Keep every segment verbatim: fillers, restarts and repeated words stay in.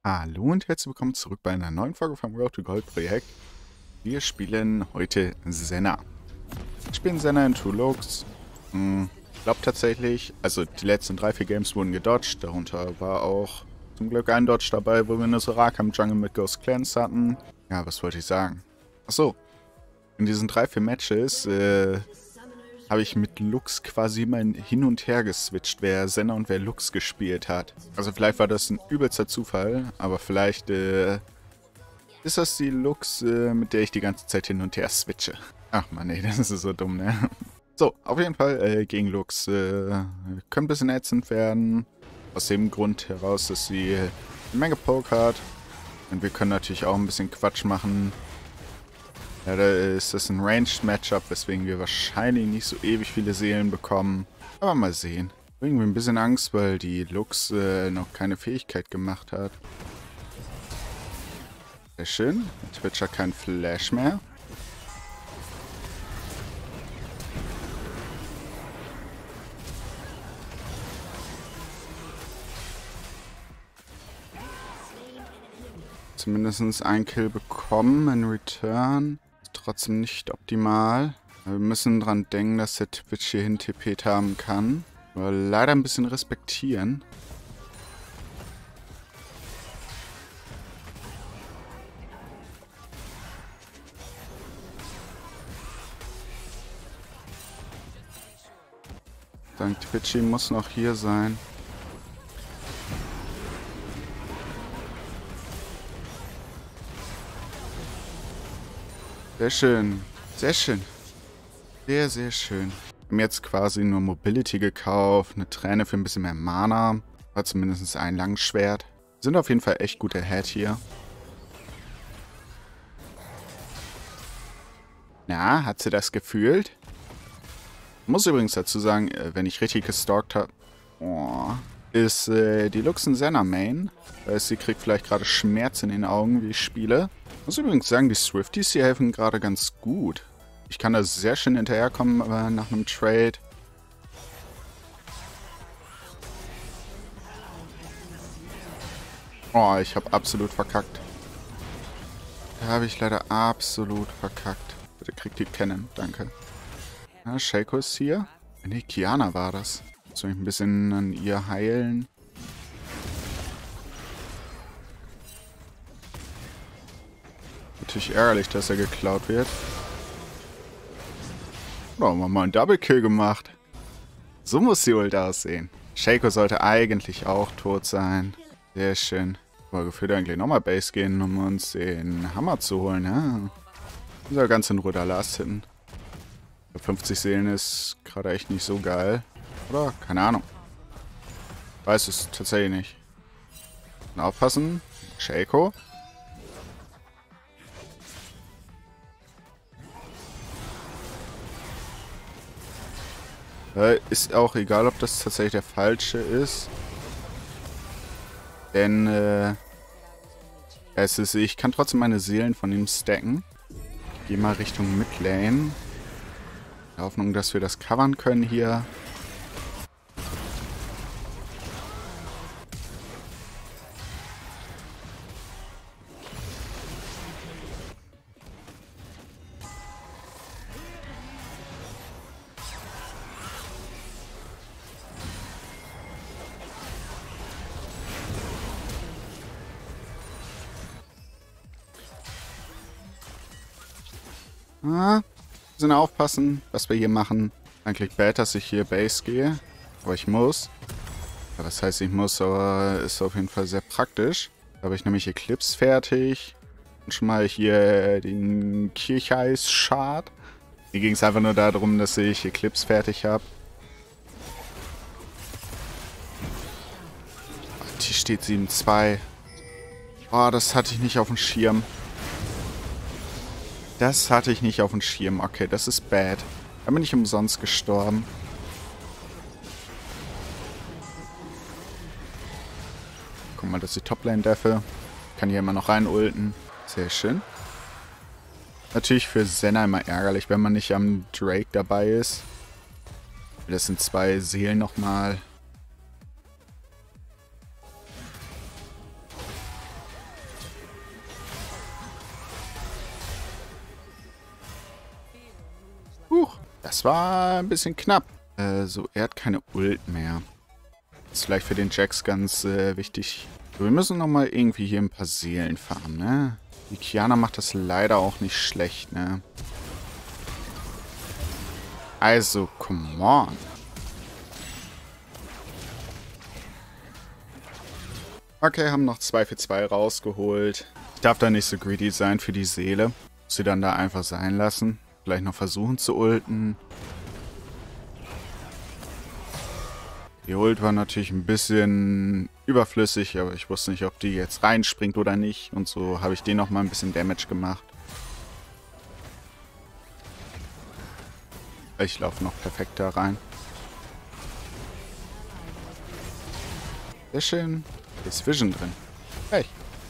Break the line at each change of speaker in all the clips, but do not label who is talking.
Hallo und herzlich willkommen zurück bei einer neuen Folge vom Road to Gold Projekt. Wir spielen heute Senna. Wir spielen Senna in Two Looks. Hm, ich glaube tatsächlich, also die letzten drei, vier Games wurden gedodged. Darunter war auch zum Glück ein Dodge dabei, wo wir eine Soraka im Jungle mit Ghost Clans hatten. Ja, was wollte ich sagen? Achso, in diesen drei, vier Matches äh, habe ich mit Lux quasi immer hin und her geswitcht, wer Senna und wer Lux gespielt hat. Also vielleicht war das ein übelster Zufall, aber vielleicht äh, ist das die Lux, äh, mit der ich die ganze Zeit hin und her switche. Ach man, ey, das ist so dumm, ne? So, auf jeden Fall äh, gegen Lux äh, können ein bisschen ätzend werden. Aus dem Grund heraus, dass sie eine Menge Poke hat. Und wir können natürlich auch ein bisschen Quatsch machen. Ja, da ist das ein Ranged-Matchup, weswegen wir wahrscheinlich nicht so ewig viele Seelen bekommen. Aber mal sehen. Irgendwie ein bisschen Angst, weil die Lux äh, noch keine Fähigkeit gemacht hat. Sehr schön. Twitch hat keinen Flash mehr. Zumindest ein Kill bekommen in Return. Trotzdem nicht optimal. Wir müssen dran denken, dass der Twitch hierhin T P'd haben kann. Aber leider ein bisschen respektieren. Dank Twitchy muss noch hier sein. Sehr schön. Sehr schön. Sehr, sehr schön. Wir haben jetzt quasi nur Mobility gekauft, eine Träne für ein bisschen mehr Mana. Hat zumindest ein Langschwert. Sind auf jeden Fall echt gut ahead hier. Na, hat sie das gefühlt? Muss übrigens dazu sagen, wenn ich richtig gestalkt habe, oh, ist äh, die Lux ein Senna Main. Weil sie kriegt vielleicht gerade Schmerz in den Augen, wie ich spiele. Muss übrigens sagen, die Swifties hier helfen gerade ganz gut. Ich kann da sehr schön hinterherkommen äh, nach einem Trade. Oh, ich habe absolut verkackt. Da habe ich leider absolut verkackt. Bitte kriegt die Cannon, danke. Ja, Shaco ist hier. Nee, Kiana war das. Soll ich ein bisschen an ihr heilen? Natürlich ärgerlich, dass er geklaut wird. Oh, haben wir mal einen Double Kill gemacht. So muss die Ult aussehen. Shaco sollte eigentlich auch tot sein. Sehr schön. Aber gefühlt eigentlich nochmal Base gehen, um uns den Hammer zu holen. Ja. Dieser ganz in Ruhe da Last hitten. fünfzig Seelen ist gerade echt nicht so geil. Oder? Keine Ahnung. Weiß es tatsächlich nicht. Aufpassen. Shaco. Äh, ist auch egal, ob das tatsächlich der falsche ist. Denn, äh, es ist, ich kann trotzdem meine Seelen von ihm stacken. Ich gehe mal Richtung Midlane. In der Hoffnung, dass wir das covern können hier. Ah, müssen aufpassen, was wir hier machen. Eigentlich bad, dass ich hier Base gehe. Aber ich muss. Ja, was heißt ich muss, aber ist auf jeden Fall sehr praktisch. Da habe ich nämlich Eclipse fertig. Und schon mal hier den Kircheis-Schad. Hier ging es einfach nur darum, dass ich Eclipse fertig habe. Hier steht sieben zwei. Oh, das hatte ich nicht auf dem Schirm. Das hatte ich nicht auf dem Schirm. Okay, das ist bad. Da bin ich umsonst gestorben. Guck mal, das ist die Toplane-Deffe. Kann hier immer noch rein ulten. Sehr schön. Natürlich für Senna immer ärgerlich, wenn man nicht am Drake dabei ist. Das sind zwei Seelen nochmal. Das war ein bisschen knapp. Äh, so, er hat keine Ult mehr. Das ist vielleicht für den Jax ganz äh, wichtig. So, wir müssen nochmal irgendwie hier ein paar Seelen farmen, ne? Die Qiyana macht das leider auch nicht schlecht, ne? Also, come on. Okay, haben noch zwei für zwei rausgeholt. Ich darf da nicht so greedy sein für die Seele. Muss sie dann da einfach sein lassen. Vielleicht noch versuchen zu ulten. Die Ult war natürlich ein bisschen überflüssig, aber ich wusste nicht, ob die jetzt reinspringt oder nicht. Und so habe ich den nochmal ein bisschen Damage gemacht. Ich laufe noch perfekt da rein. Sehr schön. Hier ist Vision drin. Hey.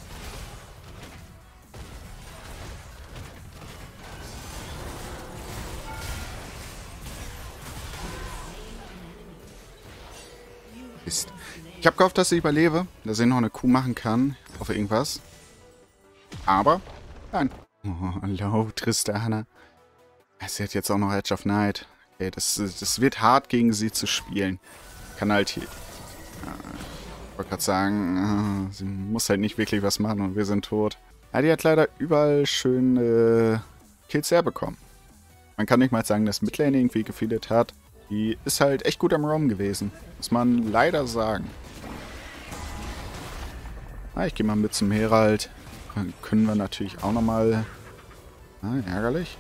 Mist. Ich habe gehofft, dass ich überlebe, dass ich noch eine Kuh machen kann auf irgendwas. Aber, nein. Oh, low, Tristana. Sie hat jetzt auch noch Edge of Night. Okay, das, das wird hart gegen sie zu spielen. Kann halt hier... Ich wollte gerade sagen, sie muss halt nicht wirklich was machen und wir sind tot. Ja, die hat leider überall schön äh, Kills herbekommen. Man kann nicht mal sagen, dass Midlane irgendwie gefeedet hat. Die ist halt echt gut am Roam gewesen. Muss man leider sagen. Ah, ich gehe mal mit zum Herald. Dann können wir natürlich auch nochmal... Ah, ärgerlich.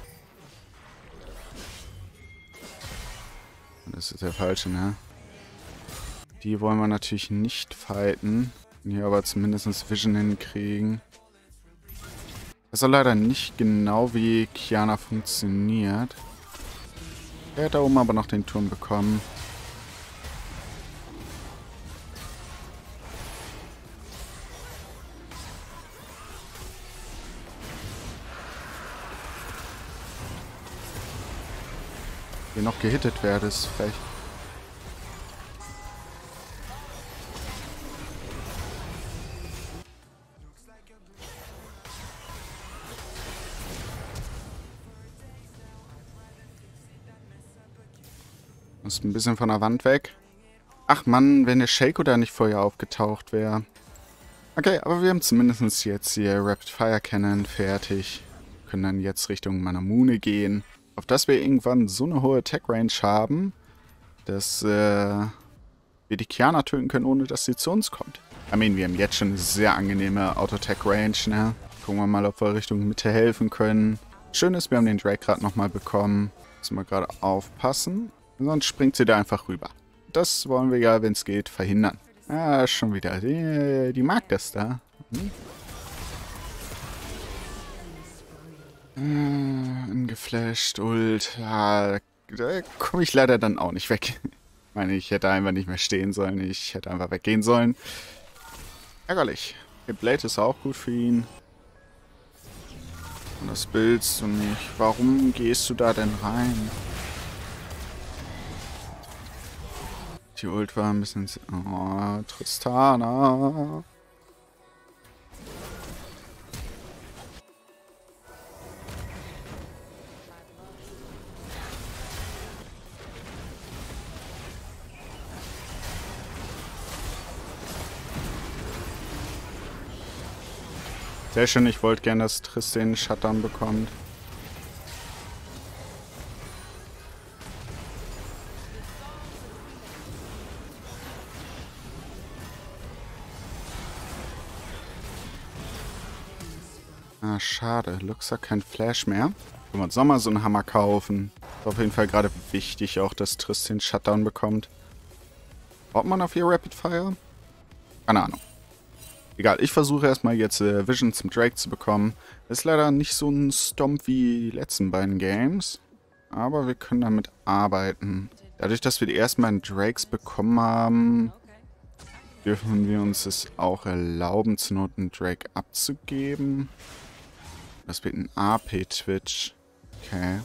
Das ist der falsche, ne? Die wollen wir natürlich nicht fighten. Hier aber zumindest Vision hinkriegen. Das ist leider nicht genau, wie Qiyana funktioniert. Er hat da oben aber noch den Turm bekommen. Hier noch gehittet wäre das vielleicht. Ist ein bisschen von der Wand weg. Ach Mann, wenn der Shaco da nicht vorher aufgetaucht wäre. Okay, aber wir haben zumindest jetzt hier Rapid Fire Cannon fertig. Können dann jetzt Richtung Manamune gehen. Auf dass wir irgendwann so eine hohe Attack Range haben, dass äh, wir die Qiyana töten können, ohne dass sie zu uns kommt. I mean, wir haben jetzt schon eine sehr angenehme Auto-Attack Range, ne? Gucken wir mal, ob wir Richtung Mitte helfen können. Schön ist, wir haben den Drake gerade nochmal bekommen. Müssen wir gerade aufpassen. Sonst springt sie da einfach rüber. Das wollen wir ja, wenn es geht, verhindern. Ah, schon wieder. Die, die mag das da. Hm? Äh, angeflasht, Ult. Ja, da komme ich leider dann auch nicht weg. Ich meine, ich hätte einfach nicht mehr stehen sollen. Ich hätte einfach weggehen sollen. Ärgerlich. Der Blade ist auch gut für ihn. Und das willst du nicht. Warum gehst du da denn rein? Die Ult war ein bisschen... Oh, Tristana. Sehr schön, ich wollte gerne, dass Triss den Shutdown bekommt. Ah, schade. Luxa kein Flash mehr. Können wir uns nochmal so einen Hammer kaufen. Ist auf jeden Fall gerade wichtig auch, dass Triss den Shutdown bekommt. Braucht man auf ihr Rapid Fire? Keine Ahnung. Egal, ich versuche erstmal jetzt äh, Vision zum Drake zu bekommen. Das ist leider nicht so ein Stomp wie die letzten beiden Games. Aber wir können damit arbeiten. Dadurch, dass wir die ersten beiden Drakes bekommen haben, dürfen wir uns es auch erlauben, zur Not einen Drake abzugeben. Das wird ein A P-Twitch. Okay.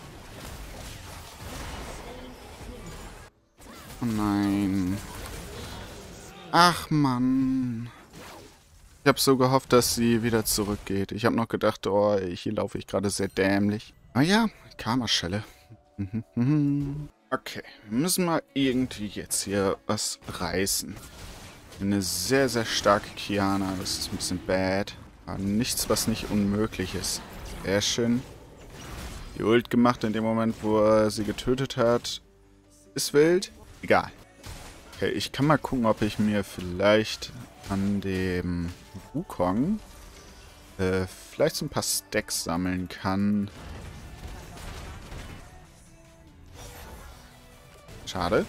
Oh nein. Ach, Mann. Ich habe so gehofft, dass sie wieder zurückgeht. Ich habe noch gedacht, oh, hier laufe ich gerade sehr dämlich. Ah ja, Karma-Schelle. Okay, wir müssen mal irgendwie jetzt hier was reißen. Eine sehr, sehr starke Qiyana. Das ist ein bisschen bad. Aber nichts, was nicht unmöglich ist. Sehr schön. Die Ult gemacht in dem Moment, wo er sie getötet hat. Ist wild. Egal. Okay, ich kann mal gucken, ob ich mir vielleicht an dem Wukong äh, vielleicht so ein paar Stacks sammeln kann. Schade.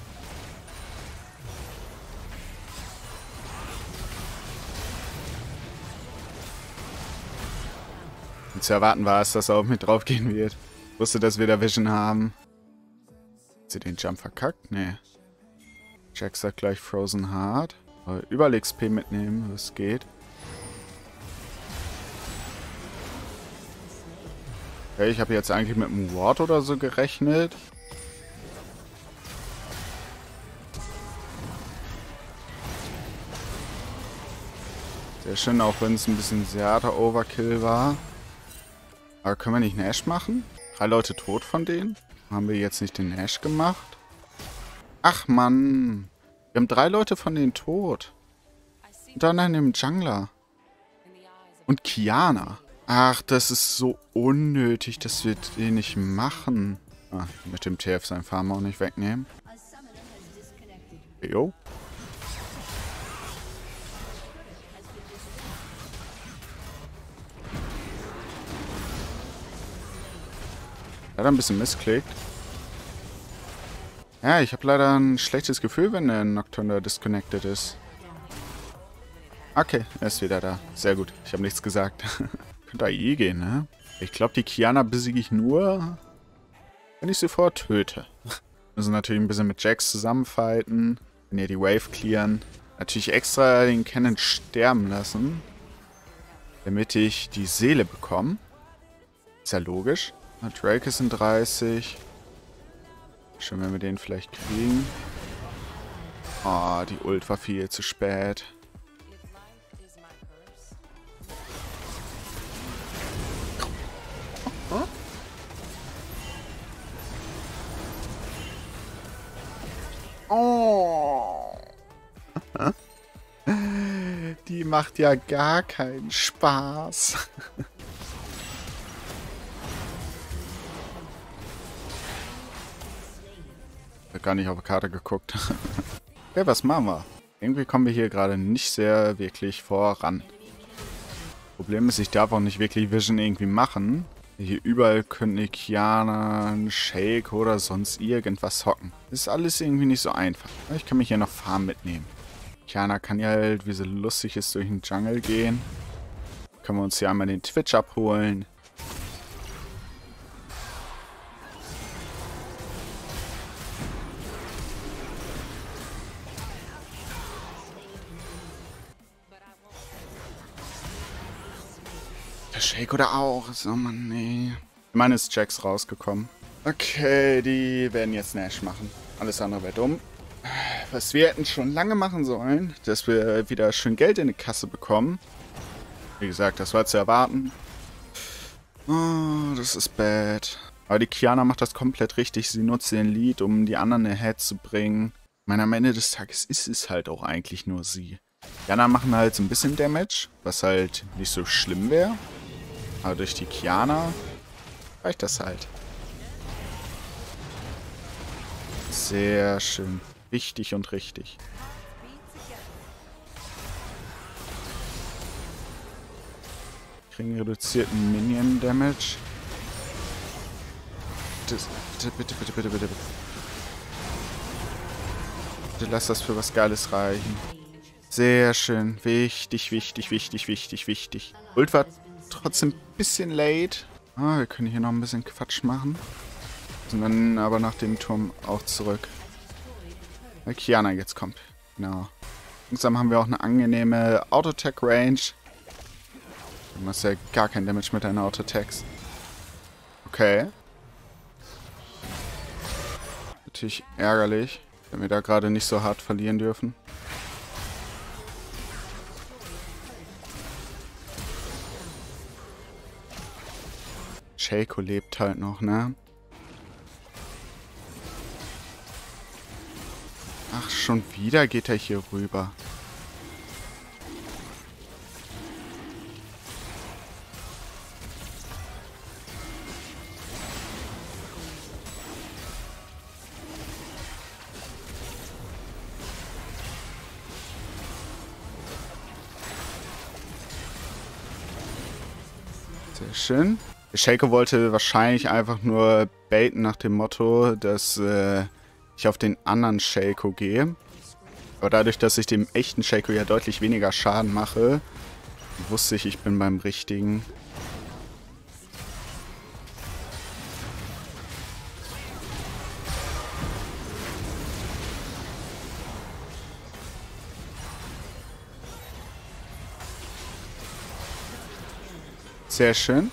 Und zu erwarten war es, dass er auf mich draufgehen wird. Ich wusste, dass wir da Vision haben. Hat sie den Jump verkackt? Nee. Jack sagt gleich Frozen Heart. Überall X P mitnehmen, was geht. Okay, ich habe jetzt eigentlich mit einem Ward oder so gerechnet. Sehr schön, auch wenn es ein bisschen sehr harter Overkill war. Aber können wir nicht Nash machen? Drei Leute tot von denen? Haben wir jetzt nicht den Nash gemacht? Ach Mann. Wir haben drei Leute von denen tot. Und dann an dem Jungler. Und Qiyana. Ach, das ist so unnötig, dass wir den nicht machen. Ah, mit dem T F seinen Farm auch nicht wegnehmen. Jo. Leider ein bisschen missklickt. Ja, ich habe leider ein schlechtes Gefühl, wenn der Nocturne disconnected ist. Okay, er ist wieder da. Sehr gut. Ich habe nichts gesagt. Könnte A I gehen, ne? Ich glaube, die Qiyana besiege ich nur, wenn ich sie vorher töte. Müssen natürlich ein bisschen mit Jax zusammenfighten. Wenn ihr die Wave clearen. Natürlich extra den Cannon sterben lassen. Damit ich die Seele bekomme. Ist ja logisch. Drake ist in dreißig. Schön, wenn wir den vielleicht kriegen. Oh, die Ult war viel zu spät. Oh. Die macht ja gar keinen Spaß. Ich habe gar nicht auf die Karte geguckt. Okay, was machen wir? Irgendwie kommen wir hier gerade nicht sehr wirklich voran. Problem ist, ich darf auch nicht wirklich Vision irgendwie machen. Hier überall könnte eine Qiyana, ein Shake oder sonst irgendwas hocken. Das ist alles irgendwie nicht so einfach. Ich kann mich hier noch Farm mitnehmen. Qiyana kann ja halt, wie sie lustig ist, durch den Jungle gehen. Können wir uns hier einmal den Twitch abholen. Der Shake oder auch? So, Mann, nee. Meine ist Jax rausgekommen. Okay, die werden jetzt Nash machen. Alles andere wäre dumm. Was wir hätten schon lange machen sollen, dass wir wieder schön Geld in die Kasse bekommen. Wie gesagt, das war zu erwarten. Oh, das ist bad. Aber die Qiyana macht das komplett richtig. Sie nutzt den Lead, um die anderen ahead zu bringen. Ich meine, am Ende des Tages ist es halt auch eigentlich nur sie. Die anderen machen halt so ein bisschen Damage, was halt nicht so schlimm wäre. Aber durch die Qiyana reicht das halt. Sehr schön. Wichtig und richtig. Kriegen reduzierten Minion Damage. Bitte, bitte, bitte, bitte, bitte, bitte. Bitte lass das für was Geiles reichen. Sehr schön. Wichtig, wichtig, wichtig, wichtig, wichtig. Ult war trotzdem ein bisschen late. Ah, wir können hier noch ein bisschen Quatsch machen. Und dann aber nach dem Turm auch zurück. Weil Qiyana jetzt kommt. Genau. Langsam haben wir auch eine angenehme Auto-Attack-Range. Du machst ja gar kein Damage mit deinen Auto-Attacks. Okay. Natürlich ärgerlich, wenn wir da gerade nicht so hart verlieren dürfen. Shaco lebt halt noch, ne? Ach, schon wieder geht er hier rüber. Sehr schön. Der Shaco wollte wahrscheinlich einfach nur baiten nach dem Motto, dass äh, ich auf den anderen Shaco gehe. Aber dadurch, dass ich dem echten Shaco ja deutlich weniger Schaden mache, wusste ich, ich bin beim richtigen. Sehr schön.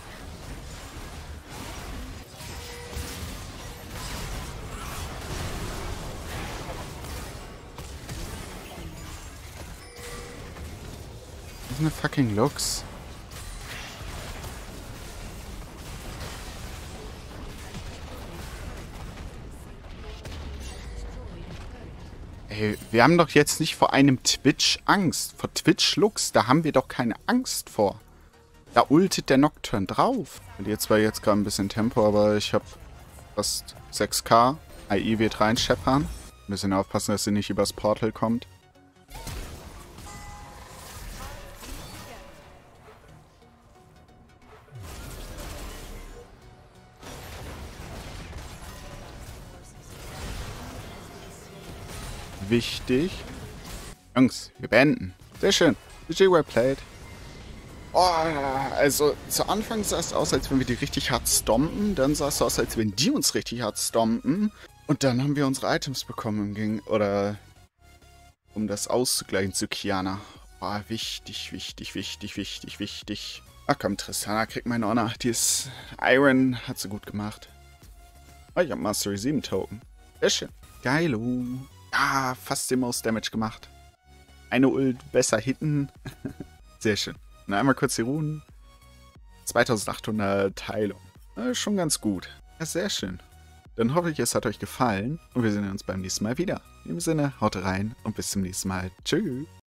Das ist eine fucking Lux. Ey, wir haben doch jetzt nicht vor einem Twitch Angst. Vor Twitch Lux, da haben wir doch keine Angst vor. Da ultet der Nocturne drauf. Und jetzt war jetzt gerade ein bisschen Tempo, aber ich habe fast sechs K. A I wird reinscheppern. Ein bisschen aufpassen, dass sie nicht übers Portal kommt. Wichtig. Jungs, wir beenden. Sehr schön. G G, well played. Oh, also zu Anfang sah es aus, als wenn wir die richtig hart stompen. Dann sah es aus, als wenn die uns richtig hart stompen. Und dann haben wir unsere Items bekommen im Ging. Oder um das auszugleichen zu Qiyana. Oh, wichtig, wichtig, wichtig, wichtig, wichtig. Ach komm, Tristana kriegt meine Honor. Die ist Iron, hat sie gut gemacht. Oh, ich habe Mastery sieben Token. Sehr schön. Geilo. Ja, fast den Most Damage gemacht. Eine Ult besser hitten. Sehr schön. Na, einmal kurz die Runen. zweitausendachthundert Heilung. Na, schon ganz gut. Ja, sehr schön. Dann hoffe ich, es hat euch gefallen und wir sehen uns beim nächsten Mal wieder. In dem Sinne, haut rein und bis zum nächsten Mal. Tschüss.